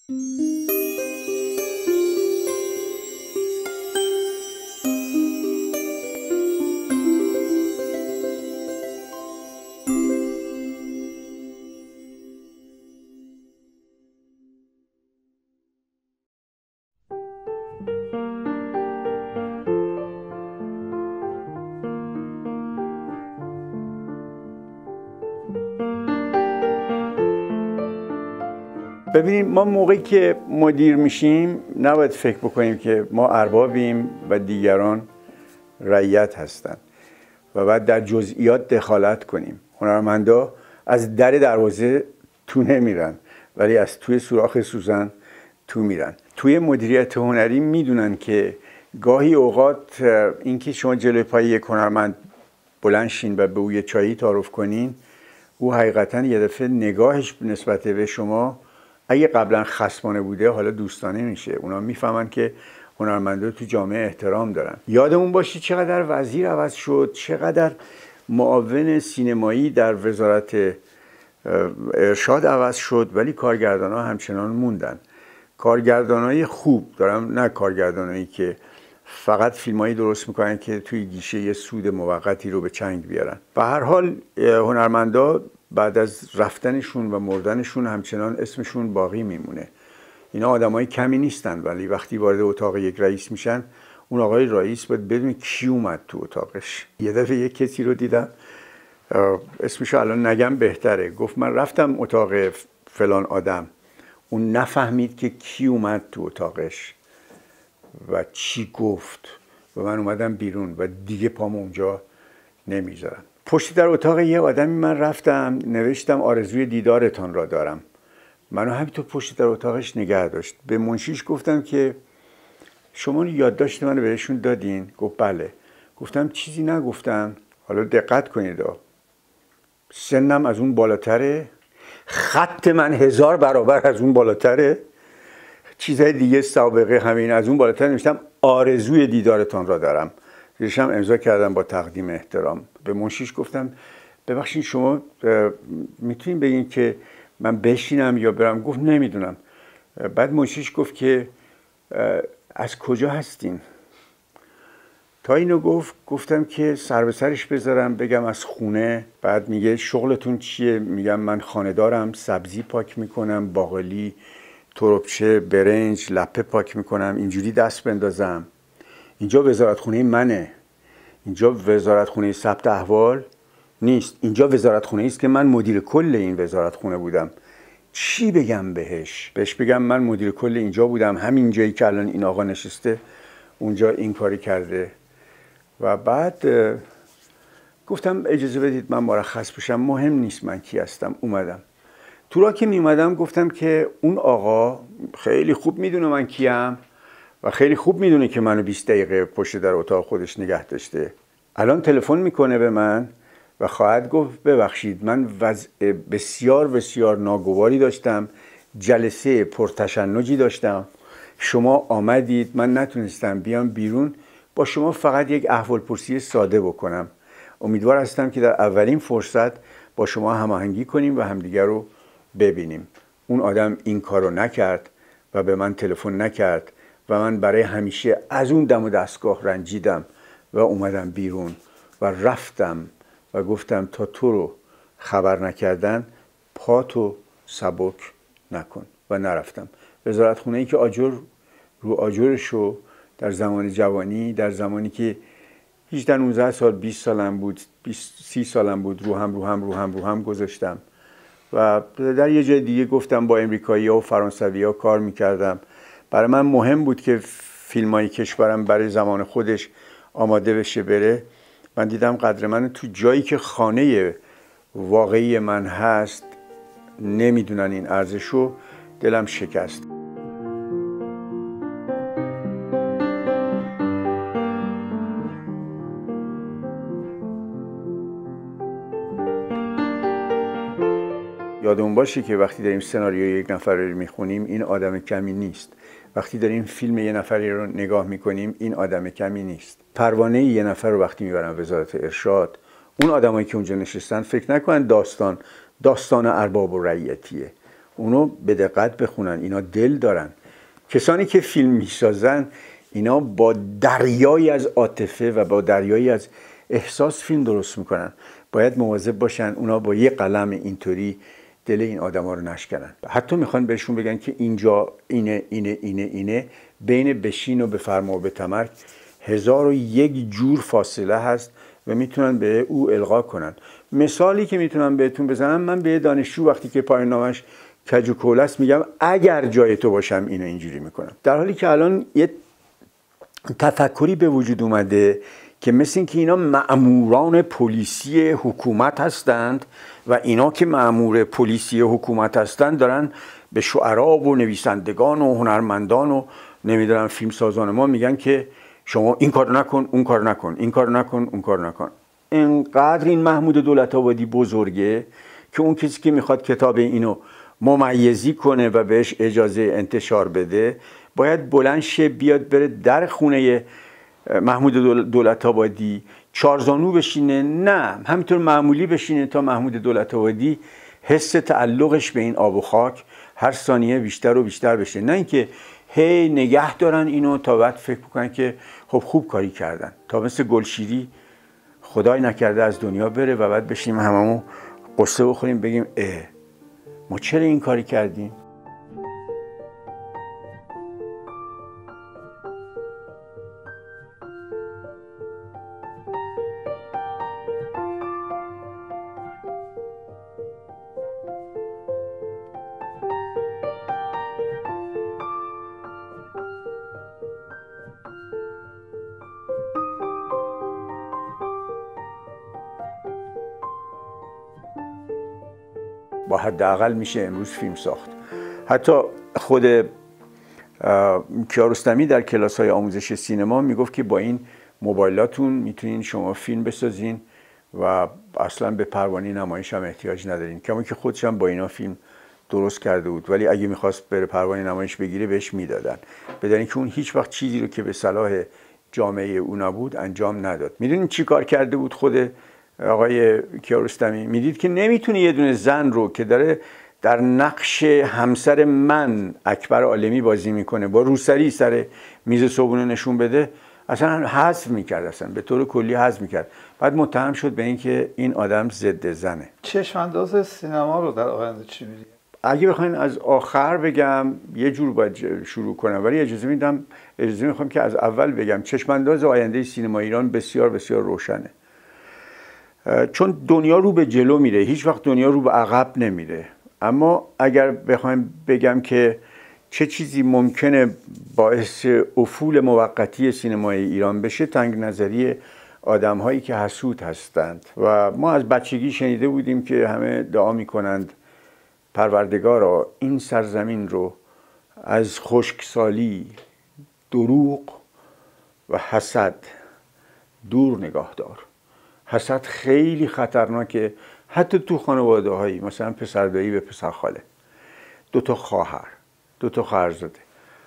ببینید، ما موقعی که مدیر میشیم نباید فکر بکنیم که ما اربابیم و دیگران رعیت هستند و بعد در جزئیات دخالت کنیم. هنرمندا از در دروازه تو نمیرن ولی از توی سوراخ سوزن تو میرن. توی مدیریت هنری میدونن که گاهی اوقات اینکه شما جلوی پای یک هنرمند بلند شین و به او یه چایی تعارف کنین، او حقیقتا یه دفعه نگاهش نسبت به شما اگه قبلا خصمانه بوده حالا دوستانه میشه. اونا میفهمن که هنرمندا تو جامعه احترام دارن. یادمون باشه چقدر وزیر عوض شد، چقدر معاون سینمایی در وزارت ارشاد عوض شد، ولی کارگردان‌ها همچنان موندن. کارگردانای خوب دارم، نه کارگردانایی که فقط فیلمایی درست میکنن که توی گیشه یه سود موقتی رو به چنگ بیارن. به هر حال هنرمندا بعد از رفتنشون و مردنشون همچنان اسمشون باقی میمونه. اینا آدمای کمی نیستن، ولی وقتی وارد اتاق یک رئیس میشن، اون آقای رئیس باید بدون کی اومد تو اتاقش. یه دفعه یک کسی رو دیدم، اسمشو الان نگم بهتره، گفت من رفتم اتاق فلان آدم، اون نفهمید که کی اومد تو اتاقش و چی گفت و من اومدم بیرون و دیگه پام اونجا نمیذارم. پشت در اتاق یه آدمی من رفتم، نوشتم آرزوی دیدارتان را دارم. منو همینطور پشت در اتاقش نگه داشت. به منشیش گفتم که شما یادداشت منو بهشون دادین؟ گفت بله. گفتم چیزی نگفتم؟ حالا دقت کنید، سنم از اون بالاتره، خط من 1000 برابر از اون بالاتره، چیزهای دیگه سابقه همین از اون بالاتر. نوشتم آرزوی دیدارتان را دارم، زیرشم امضا کردم با تقدیم احترام. به منشیش گفتم ببخشید شما میتونین بگین که من بشینم یا برم؟ گفت نمیدونم. بعد منشیش گفت که از کجا هستین؟ تا اینو گفتم که سر به سرش بذارم بگم از خونه. بعد میگه شغلتون چیه؟ میگم من خانه دارم، سبزی پاک میکنم، باقالی، تربچه، برنج، لپه پاک میکنم، اینجوری دست بندازم. اینجا وزارتخونه منه، اینجا وزارتخونه ثبت احوال نیست، اینجا وزارتخونه است که من مدیر کل این وزارتخونه بودم. چی بگم بهش بگم من مدیر کل اینجا بودم، همین جایی که الان این آقا نشسته اونجا این کاری کرده. و بعد گفتم اجازه بدید من مرخص بشم، مهم نیست من کی هستم. اومدم تو راه که می اومدم گفتم که اون آقا خیلی خوب میدونه من کیم و خیلی خوب میدونه که منو 20 دقیقه پشت در اتاق خودش نگه داشته. الان تلفن میکنه به من و خواهد گفت ببخشید من وضع بسیار بسیار ناگواری داشتم، جلسه پرتشنجی داشتم، شما آمدید، من نتونستم بیام بیرون با شما فقط یک احوالپرسی ساده بکنم. امیدوار هستم که در اولین فرصت با شما هماهنگی کنیم و همدیگر رو ببینیم. اون آدم این کارو نکرد و به من تلفن نکرد و من برای همیشه از اون دم و دستگاه رنجیدم و اومدم بیرون و رفتم و گفتم تا تو رو خبر نکردن پاتو سبک نکن و نرفتم. وزارتخونه ای که آجر رو آجرشو در زمان جوانی، در زمانی که 18-19 سال 20 سالم بود، 30 سالم بود، رو هم گذاشتم و در یه جای دیگه گفتم با امریکایی‌ها و فرانسوی‌ها کار میکردم. برای من مهم بود که فیلمای کشورم برای زمان خودش آماده بشه بره. من دیدم قدر من تو جایی که خانه واقعی من هست نمیدونن این ارزشو، دلم شکست. یادمون باشه که وقتی داریم سناریوی یک نفر رو میخونیم این آدم کمی نیست. وقتی داریم فیلم یه نفری رو نگاه میکنیم این آدم کمی نیست. پروانه یه نفر رو وقتی میبرن وزارت ارشاد، اون آدمایی که اونجا نشستن فکر نکنن داستان ارباب و رعیتیه. اونو به دقت بخونن. اینا دل دارن. کسانی که فیلم میسازن اینا با دریایی از عاطفه و با دریایی از احساس فیلم درست میکنن. باید مواظب باشن اونا با یه قلم اینطوری دل این آدما رو نشکنن. حتی میخوان بهشون بگن که اینجا اینه بین بشین و بفرما و بتمرک 1001 جور فاصله هست و میتونن به او القا کنن. مثالی که میتونم بهتون بزنم، من به دانشجو وقتی که پایان نامش کج و کوله است میگم اگر جای تو باشم اینو اینجوری میکنم. در حالی که الان یه تفکری به وجود اومده که مثل این که اینا مأموران پلیسی حکومت هستند و اینا که مأمور پلیسی حکومت هستند دارن به شعرا و نویسندگان و هنرمندان و نمیدونم فیلم سازان ما میگن که شما این کار نکن، اون کار نکن، این کار نکن، اون کار نکن. اینقدر این محمود دولت‌آبادی بزرگه که اون کسی که میخواد کتاب اینو ممیزی کنه و بهش اجازه انتشار بده باید بلند شه بیاد بره در خونه محمود دولت‌آبادی چارزانو بشینه، نه همینطور معمولی بشینه تا محمود دولت‌آبادی حس تعلقش به این آب و خاک هر ثانیه بیشتر و بیشتر بشه، نه اینکه هی نگه دارن اینو تا بعد فکر بکنن که خب خوب کاری کردن، تا مثل گلشیری خدای نکرده از دنیا بره و بعد بشیم هممون قصه بخوریم بگیم ما چرا این کاری کردیم؟ با حداقل میشه امروز فیلم ساخت. حتی خود کیارستمی در کلاس‌های آموزش سینما میگفت که با این موبایلاتون میتونین شما فیلم بسازین و اصلا به پروانه نمایش هم احتیاج ندارین. کما که خودش هم با اینا فیلم درست کرده بود، ولی اگه میخواست بره پروانه نمایش بگیره بهش میدادن، بدون اینکه اون هیچ وقت چیزی رو که به صلاح جامعه او نبود انجام نداد. میدونین چی کار کرده بود خود آقای کیارستمی؟ میدید که نمیتونه یه دونه زن رو که داره در نقش همسر من اکبر عالمی بازی میکنه با روسری سر میز صبحونه نشون بده، اصلا حذف میکرد، اصلا به طور کلی حذف میکرد. بعد متهم شد به اینکه این آدم ضد زنه. چشمانداز سینما رو در آینده چی می‌بینی؟ اگه بخواین از آخر بگم یه جور باید شروع کنم، ولی اجازه میخوام که از اول بگم چشمانداز آینده سینما ایران بسیار بسیار روشنه، چون دنیا رو به جلو میره، هیچ وقت دنیا رو به عقب نمیره. اما اگر بخوایم بگم که چه چیزی ممکنه باعث افول موقتی سینمای ایران بشه، تنگ نظری آدم هایی که حسود هستند. و ما از بچگی شنیده بودیم که همه دعا میکنند پروردگارا این سرزمین رو از خشکسالی، دروغ و حسد دور نگاه دار. حسد خیلی خطرناکه، حتی تو خانواده هایی، مثلا پسردایی به پسرخاله، 2 خواهر، 2 خواهرزاده.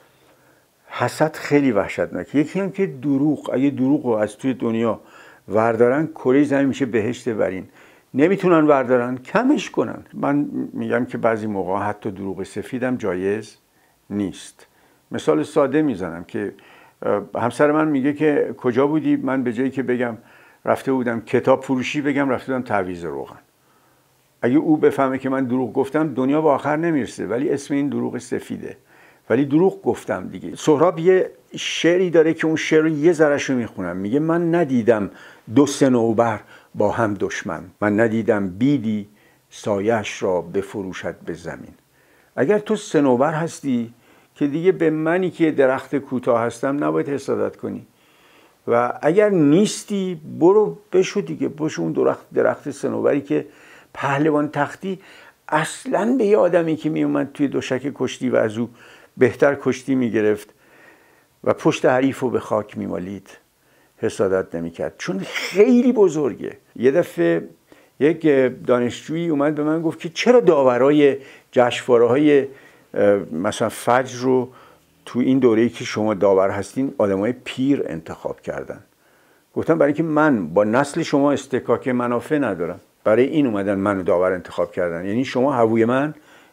حسد خیلی وحشتناکه. یکی هم که دروغ، اگه دروغ رو از توی دنیا وردارن کره زمین میشه بهشت برین. نمیتونن وردارن، کمش کنن. من میگم که بعضی موقع حتی دروغ سفیدم جایز نیست. مثال ساده میزنم که همسر من میگه که کجا بودی؟ من به جایی که بگم رفته بودم کتاب فروشی بگم رفته بودم تعویض روغن. اگه او بفهمه که من دروغ گفتم دنیا به آخر نمیرسه، ولی اسم این دروغ سفیده، ولی دروغ گفتم دیگه. سهراب یه شعری داره که اون شعر رو یه ذره‌شو میخونم. میگه من ندیدم 2 صنوبر با هم دشمن، من ندیدم بیدی سایش را بفروشد به زمین. اگر تو صنوبر هستی که دیگه به منی که درخت کوتاه هستم نباید حسادت کنی، و اگر نیستی برو بشو دیگه، بشو اون درخت صنوبری که پهلوان تختی اصلا به یه آدمی که میومد توی دوشک کشتی و از او بهتر کشتی میگرفت و پشت حریف رو به خاک میمالید حسادت نمیکرد، چون خیلی بزرگه. یه دفعه یک دانشجویی اومد به من گفت که چرا داورای جشنواره‌های مثلا فجر رو تو این دوره‌ای که شما داور هستین آدمای پیر انتخاب کردن؟ گفتم برای اینکه من با نسل شما استکاک منافع ندارم، برای این اومدن منو داور انتخاب کردن. یعنی شما هووی من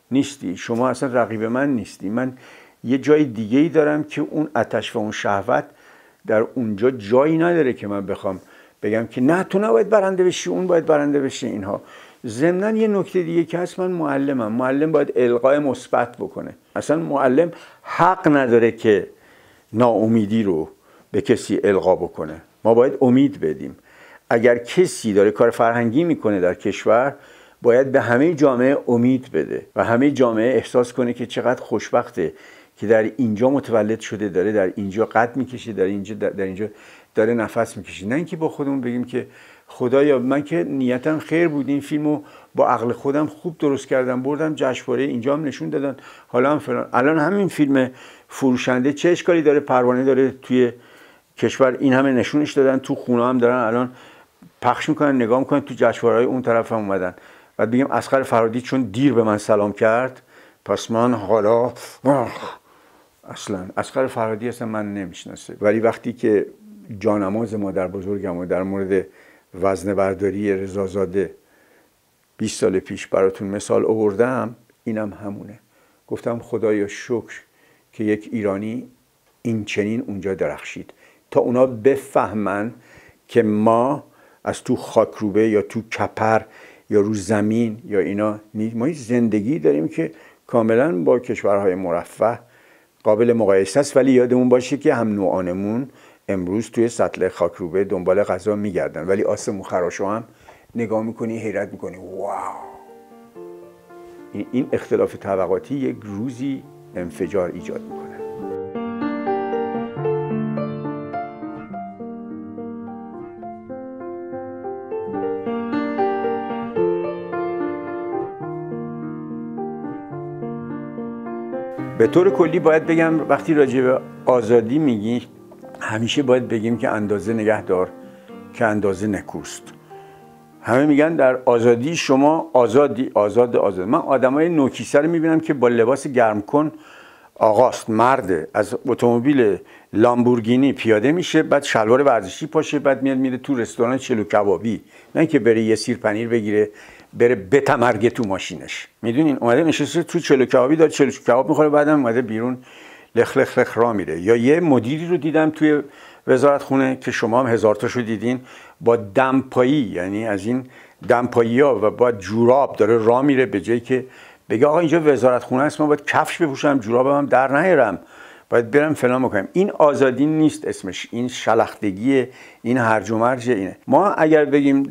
نیستی، شما اصلا رقیب من نیستی، من یه جای دیگه ای دارم که اون آتش و اون شهوت در اونجا جایی نداره که من بخوام بگم که نه تو نباید برنده بشی، اون باید برنده بشه. اینها ضمناً یه نکته دیگه که هست، من معلمم، معلم باید القای مثبت بکنه. اصلا معلم حق نداره که ناامیدی رو به کسی القا بکنه. ما باید امید بدیم. اگر کسی داره کار فرهنگی میکنه در کشور، باید به همه جامعه امید بده و همه جامعه احساس کنه که چقدر خوشبخته که در اینجا متولد شده، داره در اینجا قد میکشه، در اینجا داره نفس میکشه. نه اینکه با خودمون بگیم که خدایا من که نیتم خیر بود، این فیلمو با عقل خودم خوب درست کردم، بردم جشنواره اینجا هم نشون دادن، حالا هم فلان. الان همین فیلم فروشنده چه اشکالی داره؟ پروانه داره توی کشور، این همه نشونش دادن، تو خونه هم دارن الان پخش میکنن، نگاه میکنن، تو جشنواره‌های اون طرف هم اومدن. بعد بگیم اصغر فرهادی چون دیر به من سلام کرد پس من حالا اصلا اصغر فرهادی اصلا من نمیشناسه. ولی وقتی که جانماز مادر بزرگم و در مورد وزنه برداری رضازاده 20 سال پیش براتون مثال آوردم، اینم همونه. گفتم خدایا شکر که یک ایرانی این چنین اونجا درخشید تا اونا بفهمن که ما از تو خاکروبه یا تو کپر یا رو زمین یا اینا نیست. ما زندگی داریم که کاملا با کشورهای مرفه قابل مقایسه است، ولی یادمون باشه که هم نوعانمون امروز توی سطل خاکروبه دنبال غذا میگردن، ولی آسمون خراشو هم نگاه میکنی حیرت میکنی واو. این اختلاف طبقاتی یک روزی انفجار ایجاد میکنه. به طور کلی باید بگم وقتی راجع به آزادی میگی، همیشه باید بگیم که اندازه نگه دار که اندازه نکوست. همه میگن در آزادی شما آزادی، آزاد. من آدمای نوکیسه رو میبینم که با لباس گرم کن آقاست، مرده، از اتومبیل لامبورگینی پیاده میشه، بعد شلوار ورزشی پاشه، بعد میاد میره تو رستوران چلو کبابی، نه که بره یه سیر پنیر بگیره بره بتمرگه تو ماشینش. میدونین اومده نشسته تو چلو کبابی داره چلو کباب میخوره، بعدم اومده بیرون لخ لخ لخ راه میره. یا یه مدیری رو دیدم توی وزارت خونه که شما هم هزار تاشو دیدین، با دمپایی، یعنی از این دمپایی ها و با جوراب داره راه میره، به جایی که بگه آقا اینجا وزارت خونه است، من باید کفش بپوشم، جورابم در نیارم، باید برم فلان بکنم. این آزادی نیست اسمش، این شلختگیه، این هرج و مرج. اینه ما اگر بگیم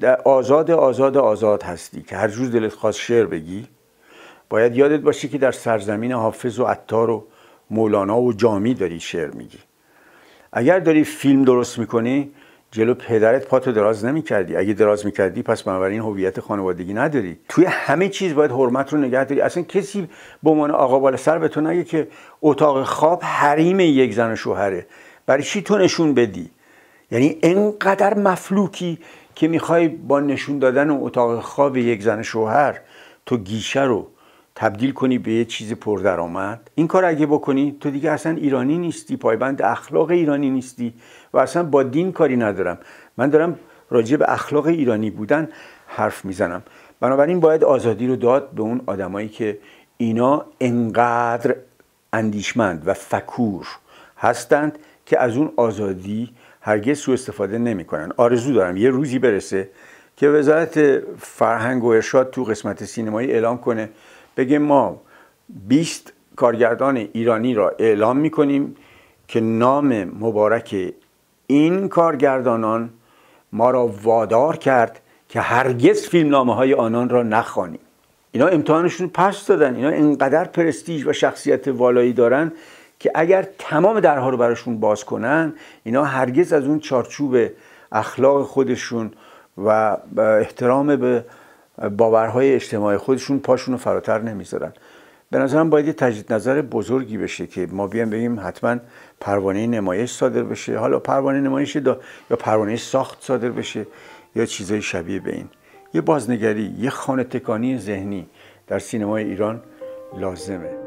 آزاد هستی که هر جور دلت خواست شعر بگی، باید یادت باشه که در سرزمین حافظ و عطار و مولانا و جامی داری شعر میگی. اگر داری فیلم درست میکنی، جلو پدرت پاتو دراز نمیکردی. اگه دراز میکردی پس بنابراین هویت خانوادگی نداری. توی همه چیز باید حرمت رو نگه داری. اصلا کسی به عنوان آقا بالا سر به تو نگه که اتاق خواب حریم یک زن و شوهره. برای چی تو نشون بدی؟ یعنی اینقدر مفلوکی که میخوای با نشون دادن اتاق خواب یک زن و شوهر تو گیشه رو تبدیل کنی به یه چیز پردرآمد. این کار اگه بکنی تو دیگه اصلا ایرانی نیستی، پایبند اخلاق ایرانی نیستی و اصلا با دین کاری ندارم. من دارم راجع به اخلاق ایرانی بودن حرف میزنم. بنابراین باید آزادی رو داد به اون آدمایی که اینا انقدر اندیشمند و فکور هستند که از اون آزادی هرگز سوء استفاده نمیکنن. آرزو دارم یه روزی برسه که وزارت فرهنگ و ارشاد تو قسمت سینمایی اعلام کنه، بگه ما 20 کارگردان ایرانی را اعلام میکنیم که نام مبارک این کارگردانان ما را وادار کرد که هرگز فیلمنامه های آنان را نخوانیم. اینا امتحانشون پس دادن، اینا اینقدر پرستیژ و شخصیت والایی دارن که اگر تمام درها رو براشون باز کنن، اینا هرگز از اون چارچوب اخلاق خودشون و احترام به باورهای اجتماعی خودشون پاشون رو فراتر نمیذارن. به نظرم باید یه تجدید نظر بزرگی بشه که ما بیان بگیم حتما پروانه نمایش صادر بشه، حالا پروانه نمایش یا پروانه ساخت صادر بشه یا چیزای شبیه به این. یه بازنگری، یه خانه تکانی ذهنی در سینمای ایران لازمه.